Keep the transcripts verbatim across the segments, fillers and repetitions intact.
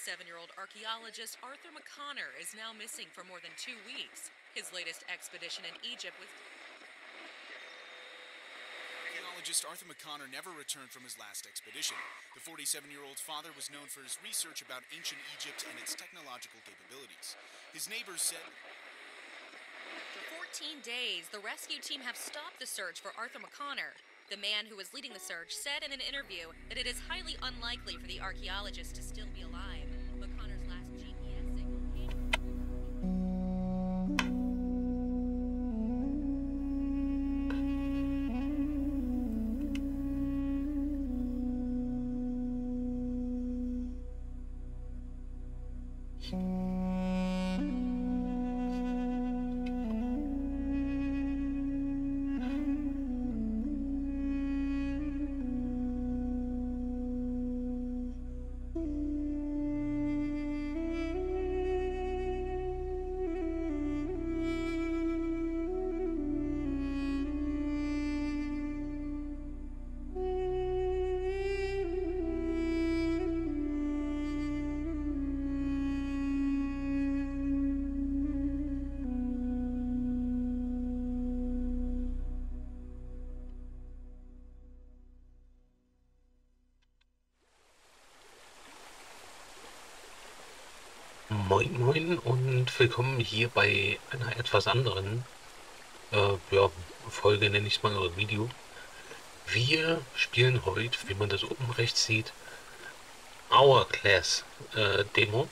forty-seven-year-old archaeologist Arthur McConnor is now missing for more than two weeks. His latest expedition in Egypt was... Archaeologist Arthur McConnor never returned from his last expedition. The forty-seven-year-old's father was known for his research about ancient Egypt and its technological capabilities. His neighbors said... For fourteen days, the rescue team have stopped the search for Arthur McConnor. The man who was leading the search said in an interview that it is highly unlikely for the archaeologist to still be alive. McConnor's last G P S signal came... Moin Moin und willkommen hier bei einer etwas anderen äh, ja, Folge, nenne ich es mal, oder Video. Wir spielen heute, wie man das oben rechts sieht, Hourglass äh, Demo.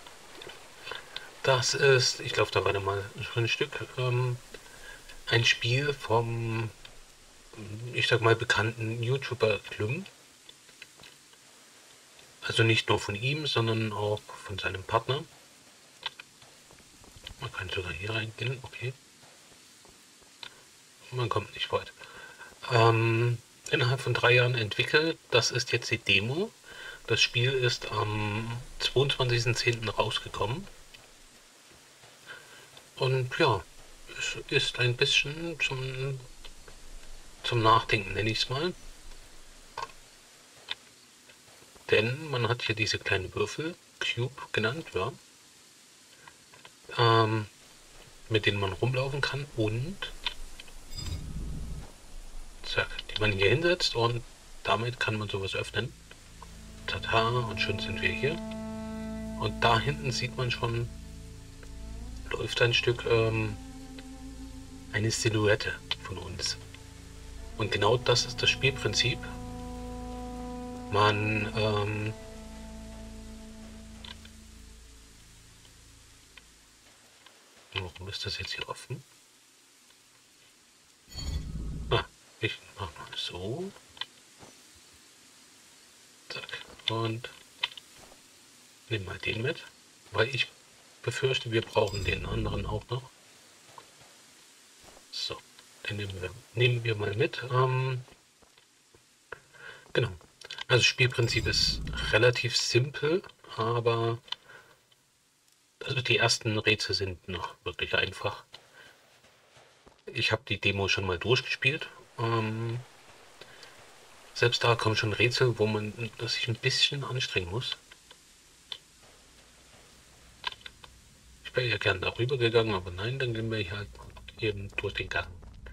Das ist, ich glaube, da war mal schon ein Stück, ähm, ein Spiel vom, ich sag mal, bekannten YouTuber Klum. Also nicht nur von ihm, sondern auch von seinem Partner. Man kann sogar hier reingehen, okay. Man kommt nicht weit. Ähm, innerhalb von drei Jahren entwickelt. Das ist jetzt die Demo. Das Spiel ist am zweiundzwanzigsten zehnten rausgekommen. Und ja, es ist ein bisschen zum, zum Nachdenken, nenne ich es mal. Denn man hat hier diese kleinen Würfel, Cube genannt, ja, ähm, mit denen man rumlaufen kann und zack, die man hier hinsetzt und damit kann man sowas öffnen. Tata, und schon sind wir hier. Und da hinten sieht man schon, läuft ein Stück ähm, eine Silhouette von uns. Und genau das ist das Spielprinzip. Man, ähm, warum ist das jetzt hier offen? Ah, ich mach mal so. Zack. Und nehme mal den mit, weil ich befürchte, wir brauchen den anderen auch noch. So, den nehmen wir, nehmen wir mal mit. Ähm, genau. Also das Spielprinzip ist relativ simpel, aber also die ersten Rätsel sind noch wirklich einfach. Ich habe die Demo schon mal durchgespielt. Ähm, selbst da kommen schon Rätsel, wo man sich ein bisschen anstrengen muss. Ich wäre ja gern darüber gegangen, aber nein, dann gehen wir halt eben durch den Gang.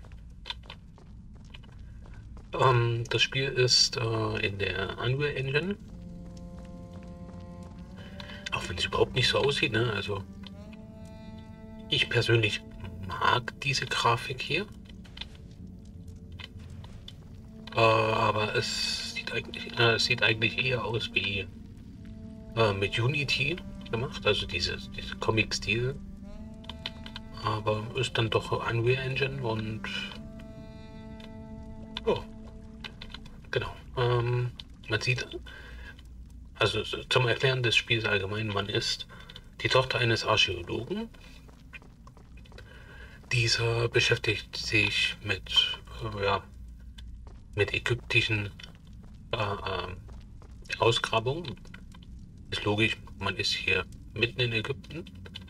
Um, das Spiel ist uh, in der Unreal Engine. Auch wenn es überhaupt nicht so aussieht, ne? Also ich persönlich mag diese Grafik hier. Uh, aber es sieht eigentlich, uh, es sieht eigentlich eher aus wie uh, mit Unity gemacht, also dieses, dieses Comic-Stil. Aber ist dann doch Unreal Engine und oh. Genau. Ähm, man sieht, also zum Erklären des Spiels allgemein, man ist die Tochter eines Archäologen. Dieser beschäftigt sich mit, äh, ja, mit ägyptischen äh, äh, Ausgrabungen. Ist logisch, man ist hier mitten in Ägypten.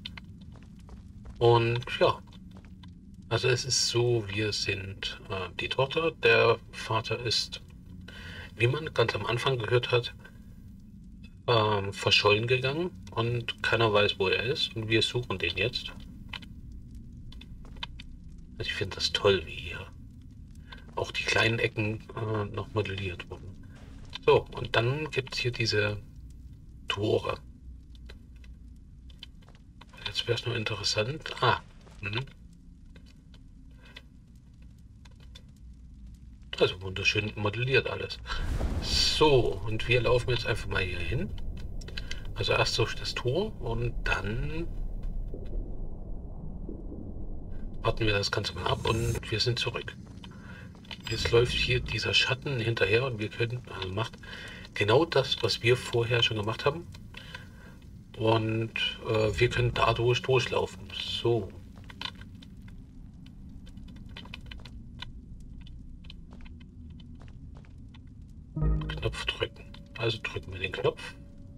Und ja, also es ist so, wir sind äh, die Tochter, der Vater ist, wie man ganz am Anfang gehört hat, ähm, verschollen gegangen und keiner weiß, wo er ist und wir suchen den jetzt. Also ich finde das toll, wie hier auch die kleinen Ecken äh, noch modelliert wurden. So, und dann gibt es hier diese Tore. Jetzt wäre es nur interessant. Ah, mh. Also wunderschön modelliert alles. So, und wir laufen jetzt einfach mal hier hin. Also erst durch das Tor und dann warten wir das Ganze mal ab und wir sind zurück. Jetzt läuft hier dieser Schatten hinterher und wir können, also macht genau das, was wir vorher schon gemacht haben. Und äh, wir können dadurch durchlaufen. So. Knopf drücken. Also drücken wir den Knopf.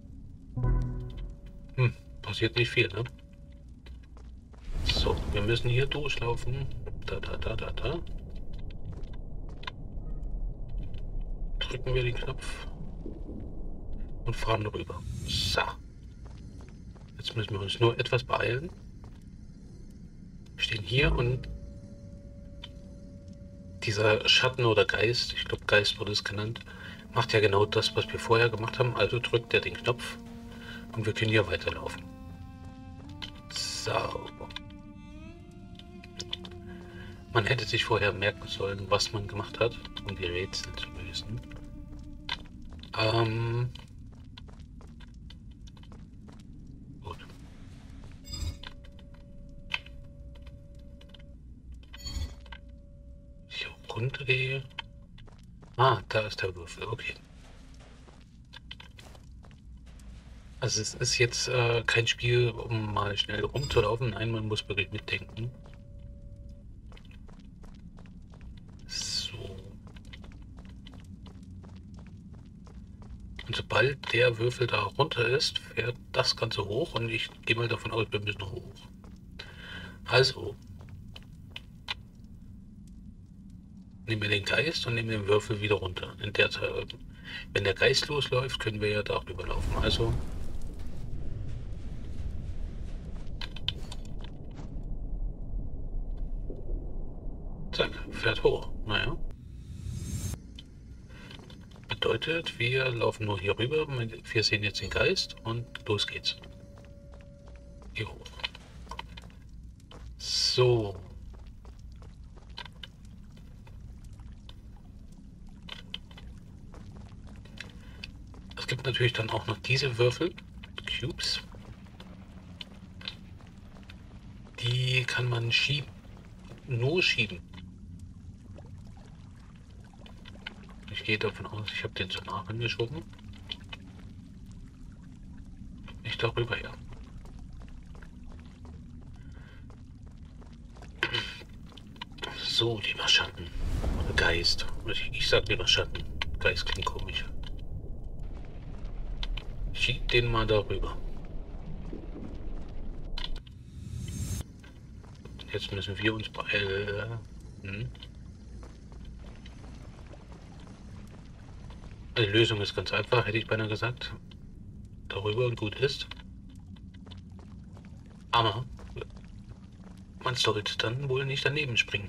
Hm, passiert nicht viel, ne? So, wir müssen hier durchlaufen. Da, da, da, da, da. Drücken wir den Knopf und fahren rüber. So. Jetzt müssen wir uns nur etwas beeilen. Wir stehen hier und dieser Schatten oder Geist, ich glaube Geist wurde es genannt, macht ja genau das, was wir vorher gemacht haben. Also drückt er den Knopf und wir können hier weiterlaufen. So. Man hätte sich vorher merken sollen, was man gemacht hat, um die Rätsel zu lösen. Ähm... Gut. Hier runtergehe. Ah, da ist der Würfel, okay. Also es ist jetzt äh, kein Spiel, um mal schnell rumzulaufen. Nein, man muss wirklich mitdenken. So. Und sobald der Würfel da runter ist, fährt das Ganze hoch und ich gehe mal davon aus, wir müssen hoch. Also. Nehmen wir den Geist und nehmen den Würfel wieder runter. In der Zeit, wenn der Geist losläuft, können wir ja darüber laufen. Also. Zack, fährt hoch. Naja. Bedeutet, wir laufen nur hier rüber. Wir sehen jetzt den Geist und los geht's. Hier hoch. So. Es gibt natürlich dann auch noch diese Würfel, Cubes. Die kann man schieben. Nur schieben. Ich gehe davon aus, ich habe den so nah angeschoben. Nicht darüber, ja. So, lieber Schatten. Oder Geist. Ich, ich sag lieber Schatten. Geist klingt komisch. Schieb den mal darüber. Jetzt müssen wir uns beeilen. Hm. Die Lösung ist ganz einfach, hätte ich beinahe gesagt. Darüber und gut ist. Aber man sollte dann wohl nicht daneben springen.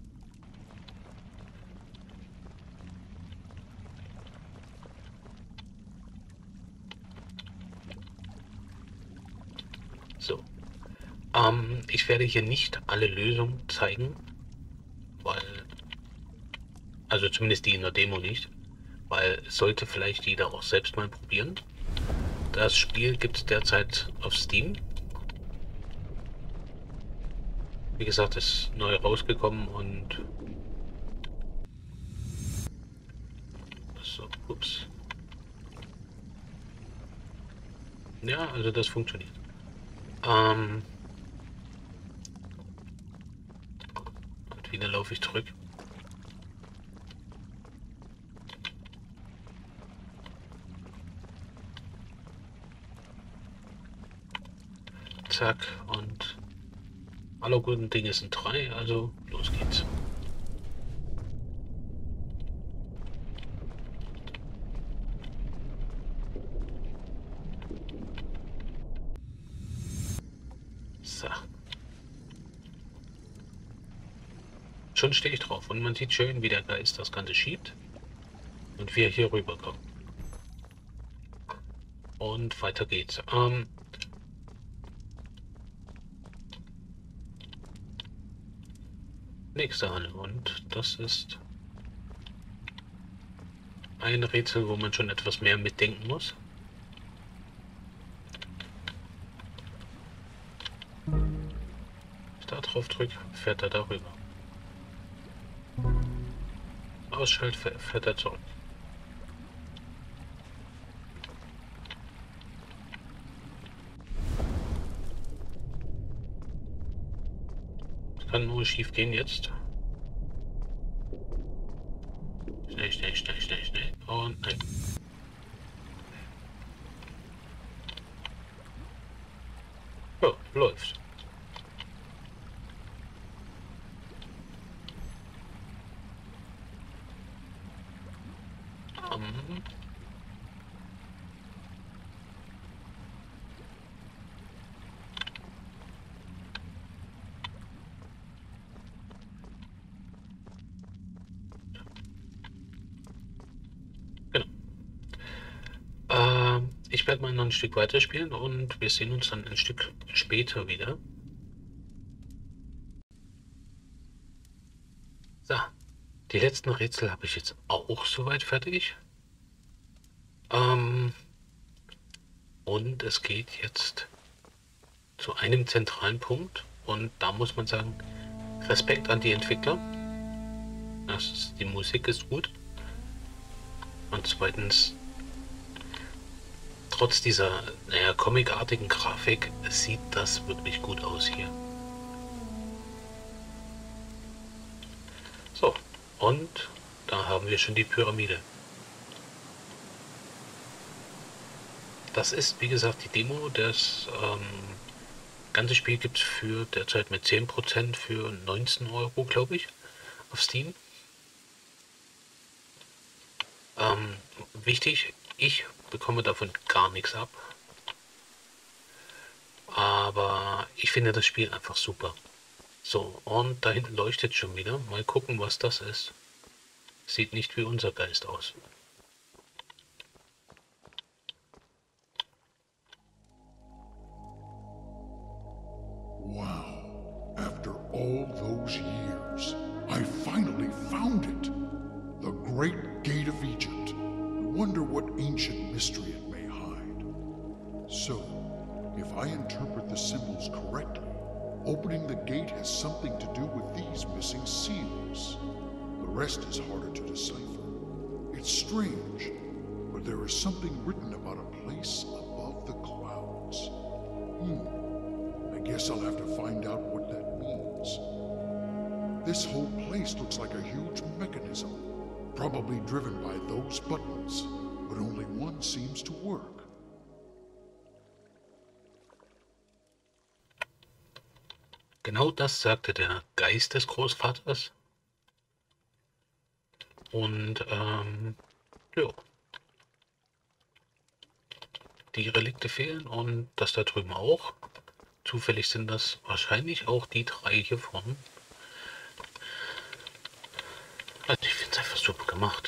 So. Ähm, ich werde hier nicht alle Lösungen zeigen, weil, also zumindest die in der Demo nicht, weil sollte vielleicht jeder auch selbst mal probieren. Das Spiel gibt es derzeit auf Steam. Wie gesagt, ist neu rausgekommen und so, ups. Ja, also das funktioniert. Ähm und wieder laufe ich zurück. Zack, und alle guten Dinge sind drei, also los geht's. So. Schon stehe ich drauf und man sieht schön, wie der Geist das Ganze schiebt und wir hier rüberkommen. Und weiter geht's. Ähm, nächste Halle und das ist ein Rätsel, wo man schon etwas mehr mitdenken muss. Wenn ich da drauf drücke, fährt er darüber. Ausschalt, fährt er zurück. Das kann nur schief gehen jetzt. Schnell, schnell, schnell, schnell, schnell. Und nein. Ja, läuft. Um. Genau. Ähm, ich werde mal noch ein Stück weiterspielen und wir sehen uns dann ein Stück später wieder. So, die letzten Rätsel habe ich jetzt auch soweit fertig. Ähm, und es geht jetzt zu einem zentralen Punkt und da muss man sagen, Respekt an die Entwickler. Erstens, die Musik ist gut und zweitens, trotz dieser, naja, comicartigen Grafik sieht das wirklich gut aus hier. So, und da haben wir schon die Pyramide. Das ist, wie gesagt, die Demo. Das ähm, ganze Spiel gibt es für derzeit mit zehn Prozent für neunzehn Euro, glaube ich, auf Steam. Ähm, wichtig, ich bekomme davon gar nichts ab. Aber ich finde das Spiel einfach super. So, und da hinten leuchtet schon wieder. Mal gucken, was das ist. Sieht nicht wie unser Geist aus. Wow. After all those years, I finally found it. The Great Gate of Egypt. I wonder what ancient mystery it may hide. So, if I interpret the symbols correctly, opening the gate has something to do with these missing seals. The rest is harder to decipher. It's strange, but there is something written about a place above the clouds. Hmm. I guess I'll have to find out what that means. This whole place looks like a huge mechanism, probably driven by those buttons, but only one seems to work. Genau das sagte der Geist des Großvaters. Und, ähm, ja. Die Relikte fehlen und das da drüben auch. Zufällig sind das wahrscheinlich auch die drei hier vorne. Also ich finde es einfach super gemacht.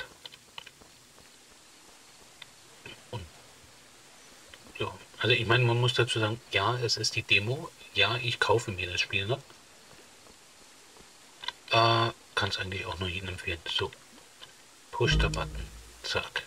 Und, ja, also ich meine, man muss dazu sagen, ja, es ist die Demo. Ja, ich kaufe mir das Spiel noch. Äh, kann es eigentlich auch nur jedem empfehlen. So, Push the Button. Zack.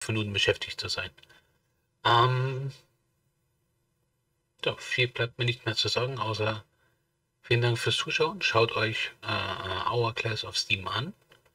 Minuten beschäftigt zu sein. Ähm, ja, viel bleibt mir nicht mehr zu sagen, außer vielen Dank fürs Zuschauen. Schaut euch äh, Hourglass auf Steam an.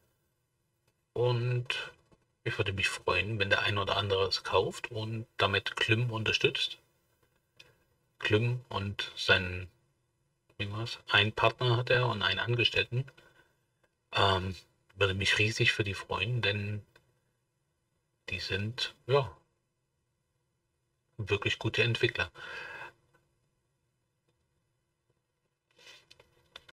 Und ich würde mich freuen, wenn der ein oder andere es kauft und damit Klym unterstützt. Klym und seinen, wie war's? Einen Partner hat er und einen Angestellten. Ähm, würde mich riesig für die freuen, denn die sind, ja, wirklich gute Entwickler.